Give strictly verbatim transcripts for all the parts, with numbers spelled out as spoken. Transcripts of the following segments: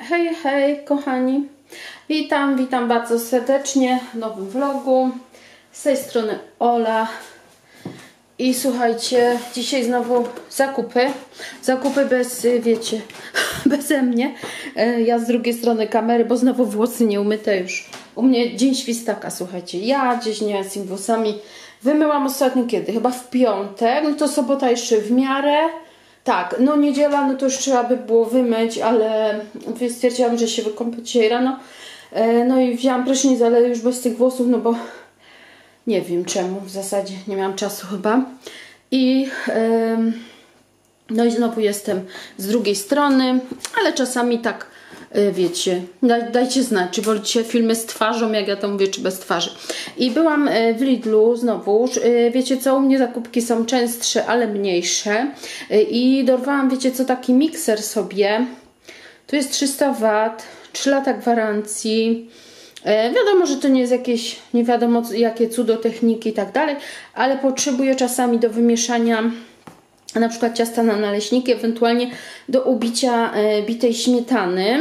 Hej, hej kochani, witam, witam bardzo serdecznie w nowym vlogu. Z tej strony Ola. I słuchajcie, dzisiaj znowu zakupy. Zakupy bez, wiecie, beze mnie. Ja z drugiej strony kamery, bo znowu włosy nie umyte już. U mnie dzień świstaka, słuchajcie. Ja gdzieś nie z tymi włosami wymyłam ostatnio kiedy? Chyba w piątek. No to sobota jeszcze w miarę. Tak, no niedziela, no to już trzeba by było wymyć, ale stwierdziłam, że się wykąpię dzisiaj rano. No i wzięłam prysznic, ale już bez tych włosów, no bo nie wiem czemu, w zasadzie nie miałam czasu chyba. I no i znowu jestem z drugiej strony, ale czasami tak, wiecie, dajcie znać, czy wolicie filmy z twarzą, jak ja to mówię, czy bez twarzy. I byłam w Lidlu znowu, wiecie co, u mnie zakupki są częstsze, ale mniejsze. I dorwałam, wiecie co, taki mikser sobie. Tu jest trzysta watów, trzy lata gwarancji. Wiadomo, że to nie jest jakieś, nie wiadomo jakie cudo techniki i tak dalej, ale potrzebuję czasami do wymieszania na przykład ciasta na naleśniki, ewentualnie do ubicia e, bitej śmietany.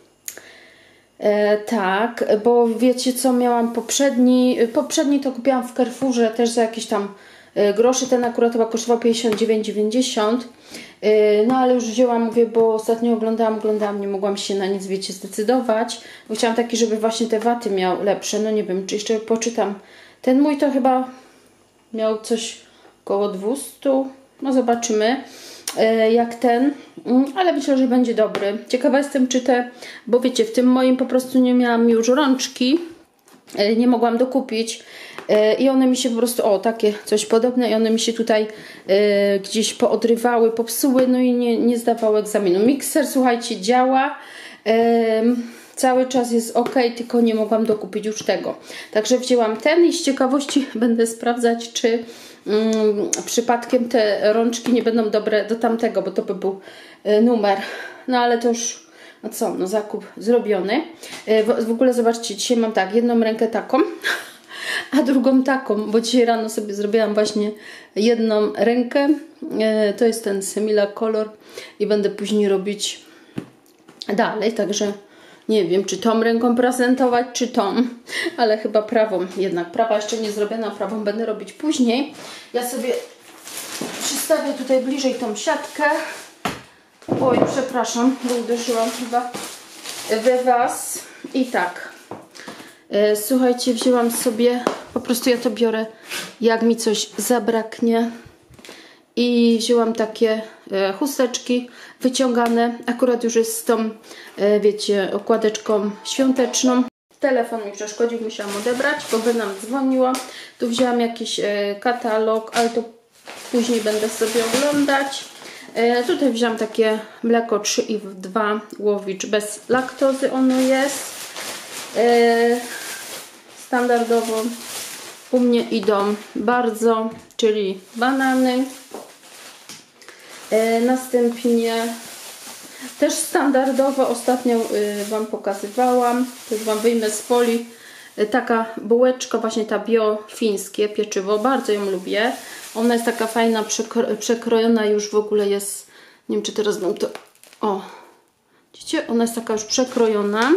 E, tak, bo wiecie co, miałam poprzedni, poprzedni to kupiłam w Carrefourze też za jakieś tam e, grosze, ten akurat chyba kosztował pięćdziesiąt dziewięć dziewięćdziesiąt. E, no ale już wzięłam, mówię, bo ostatnio oglądałam, oglądałam, nie mogłam się na nic, wiecie, zdecydować, bo chciałam taki, żeby właśnie te waty miał lepsze, no nie wiem, czy jeszcze poczytam. Ten mój to chyba miał coś około dwieście. No zobaczymy jak ten, ale myślę, że będzie dobry. Ciekawa jestem, czy te, bo wiecie, w tym moim po prostu nie miałam już rączki, nie mogłam dokupić i one mi się po prostu, o takie coś podobne i one mi się tutaj gdzieś poodrywały, popsuły, no i nie, nie zdawały egzaminu. Mikser, słuchajcie, działa, cały czas jest ok, tylko nie mogłam dokupić już tego. Także wzięłam ten i z ciekawości będę sprawdzać, czy Mm, przypadkiem te rączki nie będą dobre do tamtego, bo to by był y, numer. No ale to już, no co, no zakup zrobiony. Y, w, w ogóle zobaczcie, dzisiaj mam tak, jedną rękę taką, a drugą taką, bo dzisiaj rano sobie zrobiłam właśnie jedną rękę. Y, to jest ten Semilla Color i będę później robić dalej, także nie wiem, czy tą ręką prezentować, czy tą, ale chyba prawą jednak. Prawa jeszcze nie zrobiona, prawą będę robić później. Ja sobie przystawię tutaj bliżej tą siatkę. Oj, przepraszam, bo uderzyłam chyba we Was. I tak, słuchajcie, wzięłam sobie, po prostu ja to biorę, jak mi coś zabraknie. I wzięłam takie e, chusteczki wyciągane. Akurat już jest z tą, e, wiecie, okładeczką świąteczną. Telefon mi przeszkodził, musiałam odebrać, bo by nam dzwoniło. Tu wzięłam jakiś e, katalog, ale to później będę sobie oglądać. E, tutaj wzięłam takie mleko trzy i dwa Łowicz bez laktozy ono jest. E, standardowo u mnie idą bardzo, czyli banany. E, następnie też standardowo ostatnio y, Wam pokazywałam, to już Wam wyjmę z folii, y, taka bułeczka, właśnie ta bio fińskie pieczywo, bardzo ją lubię. Ona jest taka fajna, przekro przekrojona już w ogóle jest, nie wiem czy teraz Wam to, o, widzicie, ona jest taka już przekrojona.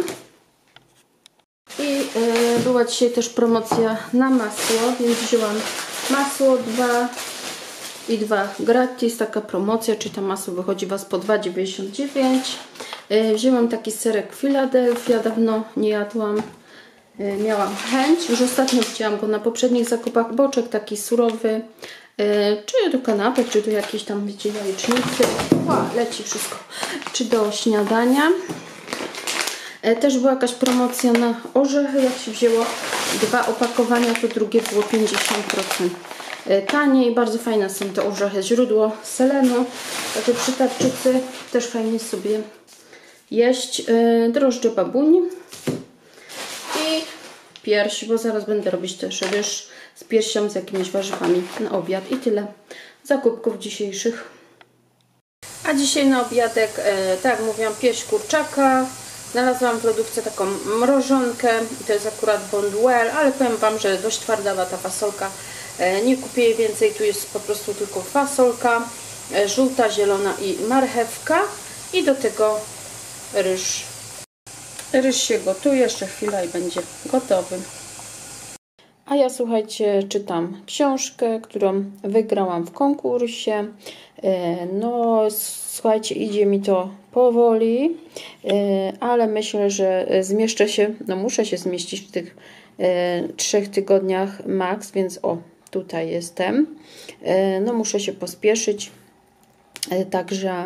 I y, była dzisiaj też promocja na masło, więc wzięłam masło dwa i dwa gratis, taka promocja, czyli ta masło wychodzi Was po dwa dziewięćdziesiąt dziewięć. Yy, wzięłam taki serek Philadelphia, dawno nie jadłam, yy, miałam chęć, już ostatnio widziałam go na poprzednich zakupach, boczek taki surowy, yy, czy do kanapek, czy do jakiejś tam, wiecie, jajecznicy, o, leci wszystko, czy do śniadania. Yy, też była jakaś promocja na orzechy, jak się wzięło dwa opakowania, to drugie było pięćdziesiąt procent taniej. Bardzo fajne są te orzechy, źródło selenu, takie przy tarczycy też fajnie sobie jeść. Yy, drożdże babuń i pierś, bo zaraz będę robić też ryż z piersią z jakimiś warzywami na obiad i tyle zakupków dzisiejszych. A dzisiaj na obiadek, yy, tak jak mówiłam, pierś kurczaka. Znalazłam w lodówce taką mrożonkę i to jest akurat Bonduelle, ale powiem Wam, że dość twardawa ta fasolka. Nie kupię jej więcej, tu jest po prostu tylko fasolka, żółta, zielona i marchewka i do tego ryż Ryż się gotuje, jeszcze chwila i będzie gotowy. A ja, słuchajcie, czytam książkę, którą wygrałam w konkursie. No, słuchajcie, idzie mi to powoli, ale myślę, że zmieszczę się, no muszę się zmieścić w tych trzech tygodniach max, więc o, tutaj jestem. No, muszę się pospieszyć, także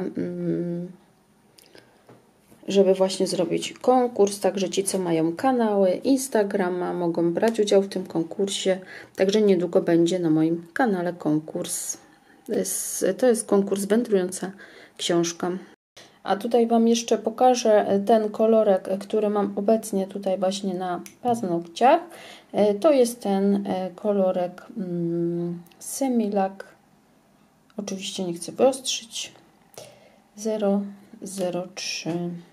żeby właśnie zrobić konkurs, także ci, co mają kanały Instagrama, mogą brać udział w tym konkursie, także niedługo będzie na moim kanale konkurs. To jest, to jest konkurs Wędrująca książka. A tutaj Wam jeszcze pokażę ten kolorek, który mam obecnie tutaj właśnie na paznokciach. To jest ten kolorek hmm, Semilac. Oczywiście nie chcę wyostrzyć. zero zero trzy.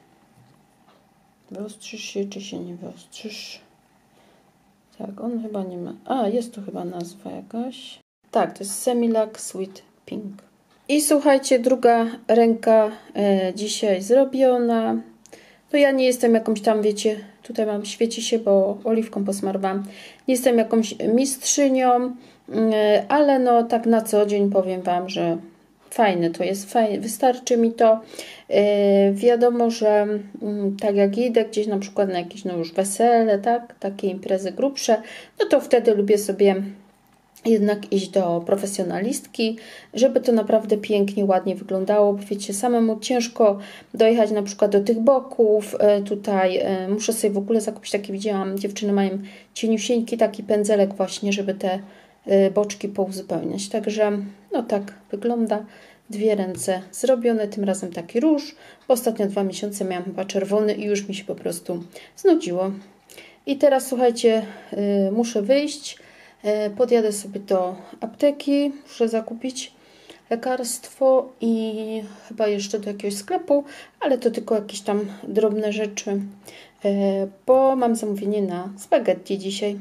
Wyostrzysz się, czy się nie wyostrzysz? Tak, on chyba nie ma... A, jest tu chyba nazwa jakaś. Tak, to jest Semilac Sweet Pink. I słuchajcie, druga ręka e, dzisiaj zrobiona. No ja nie jestem jakąś tam, wiecie, tutaj mam, świeci się, bo oliwką posmarowałam. Nie jestem jakąś mistrzynią, e, ale no tak na co dzień powiem Wam, że fajne to jest, fajne, wystarczy mi to. Yy, wiadomo, że yy, tak jak idę gdzieś na przykład na jakieś no już wesele, tak, takie imprezy grubsze, no to wtedy lubię sobie jednak iść do profesjonalistki, żeby to naprawdę pięknie, ładnie wyglądało, bo wiecie, samemu ciężko dojechać na przykład do tych boków, yy, tutaj yy, muszę sobie w ogóle zakupić takie, widziałam, dziewczyny mają cieniusieńki taki pędzelek właśnie, żeby te yy, boczki pouzupełniać, także no tak wygląda. Dwie ręce zrobione, tym razem taki róż, bo ostatnio dwa miesiące miałam chyba czerwony i już mi się po prostu znudziło. I teraz słuchajcie, yy, muszę wyjść, yy, podjadę sobie do apteki, muszę zakupić lekarstwo i chyba jeszcze do jakiegoś sklepu, ale to tylko jakieś tam drobne rzeczy, yy, bo mam zamówienie na spaghetti dzisiaj.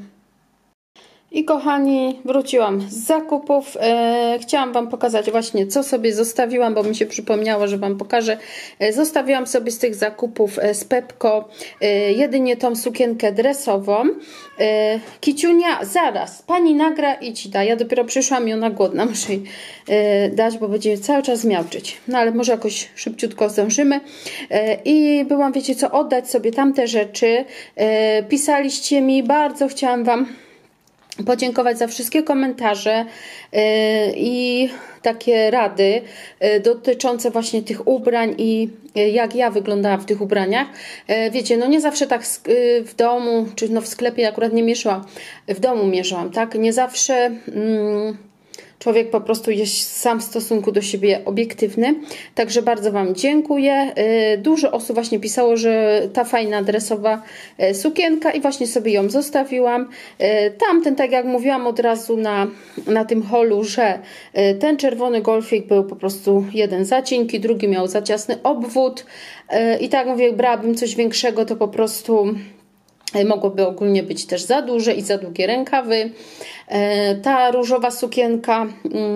I kochani, wróciłam z zakupów. E, chciałam Wam pokazać właśnie, co sobie zostawiłam, bo mi się przypomniało, że Wam pokażę. E, zostawiłam sobie z tych zakupów e, z Pepco e, jedynie tą sukienkę dresową. E, Kiciunia, zaraz, Pani nagra i Ci da. Ja dopiero przyszłam i ona głodna, muszę jej e, dać, bo będzie cały czas miauczyć. No ale może jakoś szybciutko zdążymy. E, I byłam, wiecie co, oddać sobie tamte rzeczy. E, pisaliście mi, bardzo chciałam Wam podziękować za wszystkie komentarze yy, i takie rady yy, dotyczące właśnie tych ubrań i yy, jak ja wyglądałam w tych ubraniach. Yy, wiecie, no nie zawsze tak yy, w domu, czy no w sklepie akurat nie mieszałam, w domu mierzyłam, tak? Nie zawsze... Yy, Człowiek po prostu jest sam w stosunku do siebie obiektywny. Także bardzo Wam dziękuję. Dużo osób właśnie pisało, że ta fajna dresowa sukienka i właśnie sobie ją zostawiłam. Tamten, tak jak mówiłam od razu na, na tym holu, że ten czerwony golfik był po prostu jeden za cienki, drugi miał za ciasny obwód. I tak mówię, brałabym coś większego, to po prostu... mogłoby ogólnie być też za duże i za długie rękawy. Ta różowa sukienka,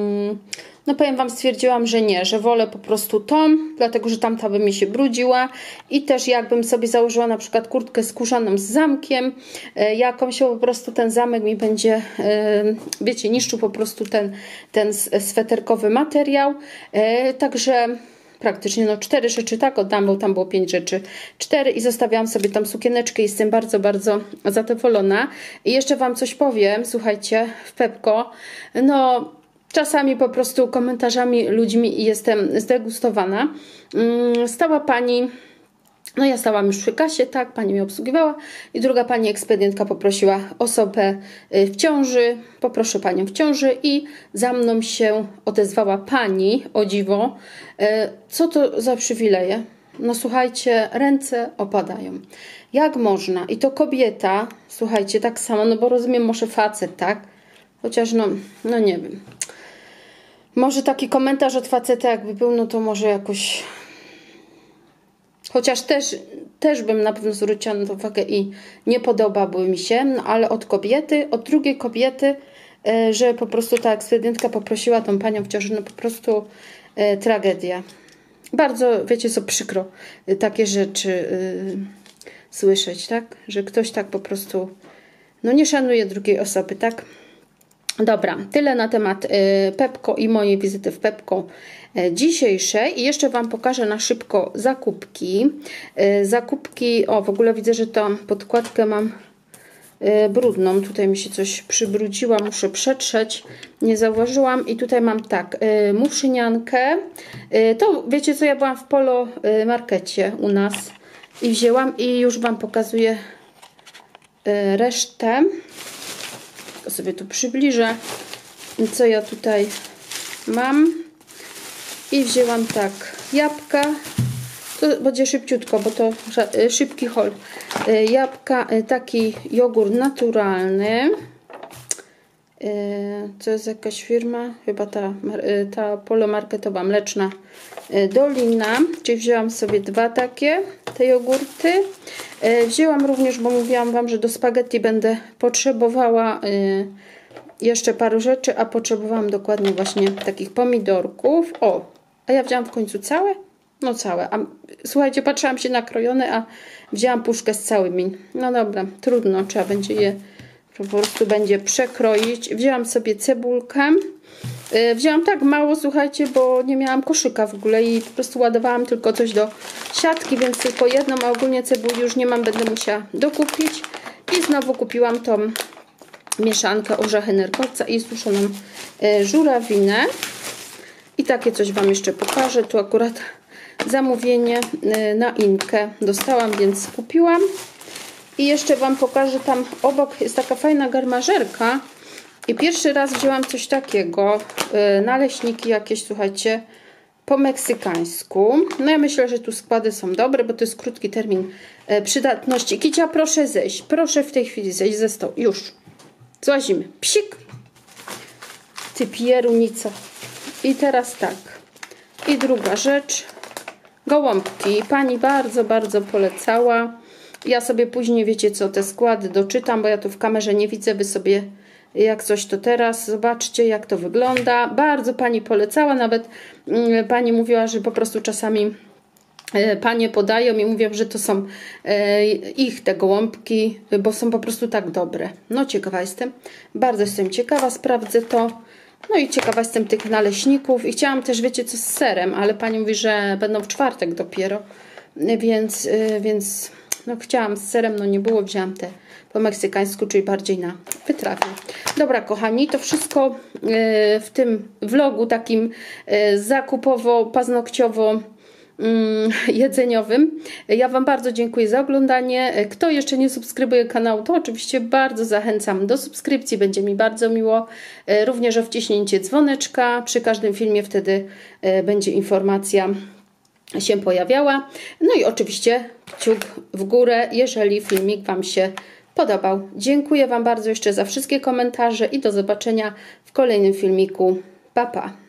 no powiem Wam, stwierdziłam, że nie, że wolę po prostu tą, dlatego że tamta by mi się brudziła i też jakbym sobie założyła na przykład kurtkę skórzaną z zamkiem, jakąś po prostu ten zamek mi będzie, wiecie, niszczył po prostu ten, ten sweterkowy materiał. Także praktycznie no cztery rzeczy tak oddam, bo tam było pięć rzeczy. Cztery i zostawiałam sobie tą sukieneczkę i jestem bardzo, bardzo zadowolona. I jeszcze Wam coś powiem, słuchajcie, w Pepco, no czasami po prostu komentarzami ludźmi jestem zdegustowana. Stała pani... No ja stałam już przy kasie, tak, pani mnie obsługiwała i druga pani ekspedientka poprosiła osobę w ciąży, poproszę panią w ciąży i za mną się odezwała pani, o dziwo, co to za przywileje? No słuchajcie, ręce opadają. Jak można? I to kobieta, słuchajcie, tak samo, no bo rozumiem, może facet, tak? Chociaż no, no nie wiem. Może taki komentarz od faceta jakby był, no to może jakoś... Chociaż też, też bym na pewno zwróciła na to uwagę i nie podobały mi się, no ale od kobiety, od drugiej kobiety, e, że po prostu ta ekspedientka poprosiła tą panią w ciąży, no po prostu e, tragedia. Bardzo, wiecie co, przykro e, takie rzeczy e, słyszeć, tak? Że ktoś tak po prostu no nie szanuje drugiej osoby, tak? Dobra, tyle na temat y, Pepco i mojej wizyty w Pepco y, dzisiejszej. I jeszcze Wam pokażę na szybko zakupki. Y, zakupki, o w ogóle widzę, że tą podkładkę mam y, brudną. Tutaj mi się coś przybrudziła, muszę przetrzeć. Nie zauważyłam. I tutaj mam tak, y, muszyniankę. Y, to wiecie co, ja byłam w Polo y, Markecie u nas i wzięłam i już Wam pokazuję y, resztę. Sobie tu przybliżę, co ja tutaj mam. I wzięłam tak jabłka, to będzie szybciutko, bo to szybki haul. Jabłka, taki jogurt naturalny. To jest jakaś firma, chyba ta, ta polomarketowa, Mleczna Dolina. Czyli wzięłam sobie dwa takie, te jogurty. Wzięłam również, bo mówiłam Wam, że do spaghetti będę potrzebowała jeszcze paru rzeczy, a potrzebowałam dokładnie właśnie takich pomidorków. O, a ja wzięłam w końcu całe? No całe. A, słuchajcie, patrzyłam się nakrojone, a wzięłam puszkę z całymi. No dobra, trudno, trzeba będzie je po prostu będzie przekroić. Wzięłam sobie cebulkę. Yy, wzięłam tak mało, słuchajcie, bo nie miałam koszyka w ogóle i po prostu ładowałam tylko coś do siatki, więc tylko jedną, a ogólnie cebuli już nie mam, będę musiała dokupić. I znowu kupiłam tą mieszankę orzechy nerkowca i suszoną yy, żurawinę. I takie coś Wam jeszcze pokażę. Tu akurat zamówienie yy, na Inkę dostałam, więc kupiłam. I jeszcze Wam pokażę, tam obok jest taka fajna garmażerka. I pierwszy raz wzięłam coś takiego, yy, naleśniki jakieś, słuchajcie, po meksykańsku. No ja myślę, że tu składy są dobre, bo to jest krótki termin yy, przydatności. Kicia, proszę zejść. Proszę w tej chwili zejść ze stołu. Już. Złazimy. Psik. Ty pierunico. I teraz tak. I druga rzecz. Gołąbki. Pani bardzo, bardzo polecała. Ja sobie później, wiecie co, te składy doczytam, bo ja tu w kamerze nie widzę. Wy sobie jak coś to teraz zobaczcie, jak to wygląda. Bardzo Pani polecała, nawet y, Pani mówiła, że po prostu czasami y, Panie podają i mówią, że to są y, ich te gołąbki, bo są po prostu tak dobre. No ciekawa jestem, bardzo jestem ciekawa, sprawdzę to. No i ciekawa jestem tych naleśników i chciałam też, wiecie co, z serem, ale Pani mówi, że będą w czwartek dopiero, więc, y, więc no chciałam z serem, no nie było, wzięłam te po meksykańsku, czyli bardziej na wytrawie. Dobra, kochani, to wszystko w tym vlogu takim zakupowo-paznokciowo jedzeniowym. Ja Wam bardzo dziękuję za oglądanie. Kto jeszcze nie subskrybuje kanału, to oczywiście bardzo zachęcam do subskrypcji, będzie mi bardzo miło. Również o wciśnięcie dzwoneczka przy każdym filmie, wtedy będzie informacja się pojawiała. No i oczywiście kciuk w górę, jeżeli filmik Wam się podobał. Dziękuję Wam bardzo jeszcze za wszystkie komentarze i do zobaczenia w kolejnym filmiku. Pa, pa!